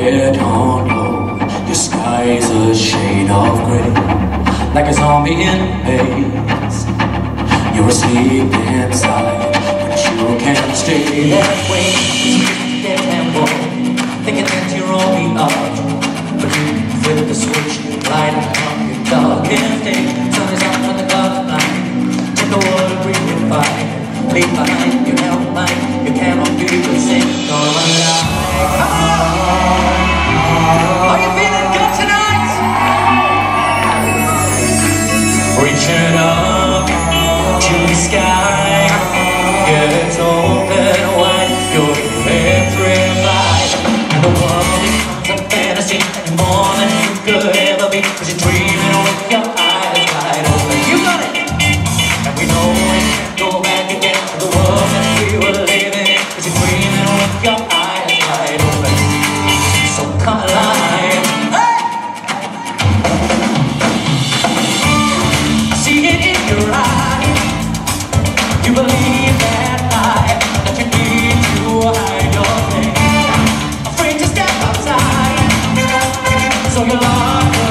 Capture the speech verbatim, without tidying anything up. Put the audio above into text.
head on low, your sky's a shade of grey, like a zombie in haze. You're asleep inside, but you can't stay that way. You get tempo, thinking that you're only up, but you flip the switch, light up your darkest day. Sun is up when the clouds blind, take the water, breathe your fire, leave behind your hell mind. You cannot be the same, nor alive. Are you feeling good tonight? Reaching up to the sky, yeah, it's open wide, your petrified, and the world becomes a fantasy more than you could ever be, cause you're dreaming with your eyes wide open. You got it! And we know we can't go back again to the world that we were living in, cause you're dreaming with your eyes wide open. So come alive. Hey! I see it in your eyes. You believe that lie, that you need to hide your pain, afraid to step outside, so you lock